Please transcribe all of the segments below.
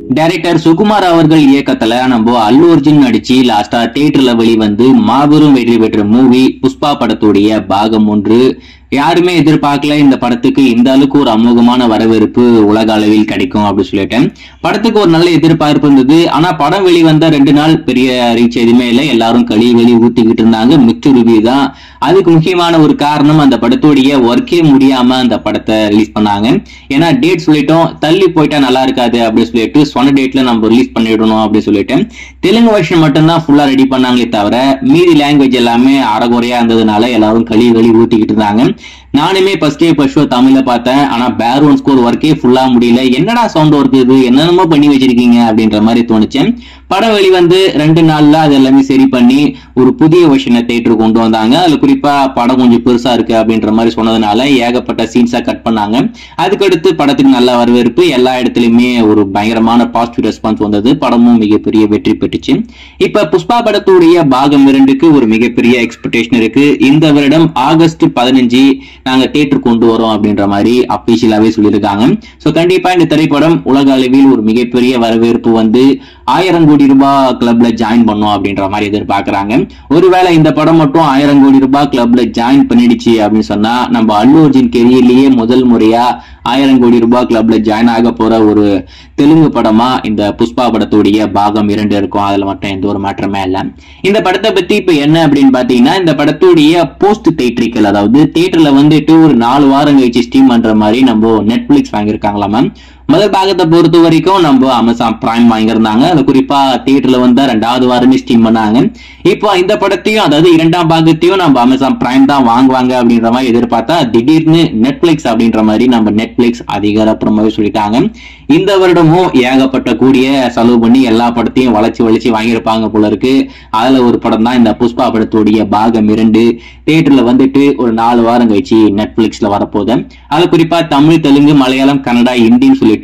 Director Sukumar அவர்கள் இயக்கத்துல நம்ம அல்லு அர்ஜுன் நடிச்சு லாஸ்டா தியேட்டர்ல வெளிவந்து மாபெரும் வெற்றி பெற்ற மூவி புஷ்பா படத்துடைய பாகம் 1. யாருமே எதிர்பார்க்கல இந்த படத்துக்கு இந்த அளவுக்கு ஒரு அமோகமான வரவேற்பு உலக அளவில் கிடைக்கும் அப்படின்னு சொல்லிட்டேன். படத்துக்கு ஒரு நல்ல எதிர்பார்ப்பு இருந்தது. ஆனா படம் வெளிவந்த 2 நாள் பெரிய ரீச் எதுவுமே இல்லை. எல்லாரும் வெளி ஊத்திக்கிட்டு இருந்தாங்க. மிக்சர் ரிவ்யூ தான். அதுக்கு முக்கியமான ஒரு காரணம் அந்த படத்துடைய ஒர்க்கே முடியாம அந்த படத்தை ரிலீஸ் பண்ணாங்க. ஏன்னா டேட் சொல்லிட்டோம், தள்ளி போயிட்டா நல்லா இருக்காது அப்படின்னு சொல்லிட்டு சொன்ன டேட்ல நம்ம ரிலீஸ் பண்ணிடணும் அப்படின்னு சொல்லிட்டு தெலுங்கு வெர்ஷன் மட்டும்தான் ஃபுல்லா ரெடி பண்ணாங்களே தவிர மீதி லாங்குவேஜ் எல்லாமே அறகுறையா இருந்ததுனால எல்லாரும் வெளி ஊத்திக்கிட்டு இருந்தாங்க. நானுமே ஃபர்ஸ்ட் ஷோ தமிழ்ல பார்த்தேன். ஆனா பேக்ரவுண்ட் ஸ்கோர் ஒர்க்கே ஃபுல்லா முடியல. என்னடா சவுண்ட் ஒர்க் இது, என்னென்னமோ பண்ணி வச்சிருக்கீங்க அப்படின்ற மாதிரி தோணுச்சு. படம் வெளிவந்து 2 நாள்ல அது எல்லாமே சரி பண்ணி ஒரு புதிய வெர்ஷனை தியேட்டருக்கு கொண்டு வந்தாங்க. அதுல குறிப்பா படம் கொஞ்சம் பெருசா இருக்கு அப்படின்ற மாதிரி சொன்னதுனால ஏகப்பட்ட சீன்ஸா கட் பண்ணாங்க. அதுக்கடுத்து படத்துக்கு நல்ல வரவேற்பு, எல்லா இடத்துலயுமே ஒரு பயங்கரமான பாசிட்டிவ் ரெஸ்பான்ஸ் வந்தது. படமும் மிகப்பெரிய வெற்றி பெற்றுச்சு. இப்ப புஷ்பா படத்துடைய பாகம் 2க்கு ஒரு மிகப்பெரிய எக்ஸ்பெக்டேஷன் இருக்கு. இந்த வருடம் ஆகஸ்ட் 15 நாங்க தியேட்டர் கொண்டு வரோம் அப்படின்ற மாதிரி அபிஷியலாவே சொல்லியிருக்காங்க. சோ கண்டிப்பா இந்த திரைப்படம் உலக அளவில் ஒரு மிகப்பெரிய வரவேற்பு வந்து 1000 கோடி ரூபாய் கிளப்ல ஜாயின் பண்ணும் அப்படின்ற மாதிரி எதிர்பார்க்கறாங்க. ஒருவேளை இந்த படம் மட்டும் 1000 கோடி ரூபாய் கிளப்ல ஜாயின் பண்ணிடுச்சு அப்படின்னு சொன்னா நம்ம அல்லு அர்ஜுன் கெரியர்லயே முதல் முறையா 1000 கோடி ரூபாய் கிளப்ல ஜாயின் ஆக போற ஒரு தெலுங்கு படமா இந்த புஷ்பா படத்துடைய பாகம் 2 இருக்கும். அதுல மட்டும் எந்த ஒரு மாற்றமே இல்ல. இந்த படத்தை பத்தி இப்ப என்ன அப்படின்னு பாத்தீங்கன்னா, இந்த படத்துடைய போஸ்ட் தியேட்டரிக்கல், அதாவது தியேட்டர்ல வந்துட்டு ஒரு 4 வாரம் கழிச்சு ஸ்ட்ரீம் பண்ற மாதிரி நம்ம நெட்ஃபிளிக்ஸ் வாங்கியிருக்காங்களாமா. முதல் பாகத்தை பொறுத்த வரைக்கும் நம்ம அமேசான் பிரைம் வாங்கியிருந்தாங்க. அது குறிப்பா தியேட்டர்ல வந்தா 2வது வாரமே ஸ்ட்ரீம் பண்ணாங்க. இப்போ இந்த படத்தையும், அதாவது 2ஆம் பாகத்தையும் நம்ம அமேசான் பிரைம் தான் வாங்குவாங்க அப்படின்ற மாதிரி எதிர்பார்த்தா திடீர்னு நெட்ஃபிளிக்ஸ் அப்படின்ற மாதிரி நம்ம நெட்ஃபிளிக்ஸ் அதிகாரப்பூர்வமாவே சொல்லிட்டாங்க. இந்த வருடமும் ஏகப்பட்ட கூடிய செலவு பண்ணி எல்லா படத்தையும் வளைச்சு வாங்கியிருப்பாங்க போல இருக்கு. அதுல ஒரு படம் தான் இந்த புஷ்பா படத்துடைய பாகம் 2 தியேட்டர்ல வந்துட்டு ஒரு 4 வாரம் கழிச்சு நெட்ஃபிளிக்ஸ்ல வரப்போகுது. அது குறிப்பா தமிழ், தெலுங்கு, மலையாளம், கன்னடா, ஹிந்தின்னு சொல்லிட்டு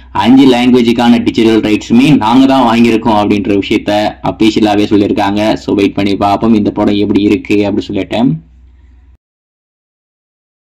5 லாங்குவேஜுக்கான டிஜிட்டல் ரைட்ஸுமே நாங்க தான் வாங்கியிருக்கோம் அப்படின்ற விஷயத்த அபிஷியலாவே சொல்லியிருக்காங்க. சோ வெயிட் பண்ணி பார்ப்போம் இந்த படம் எப்படி இருக்கு அப்படின்னு சொல்லிட்டேன்.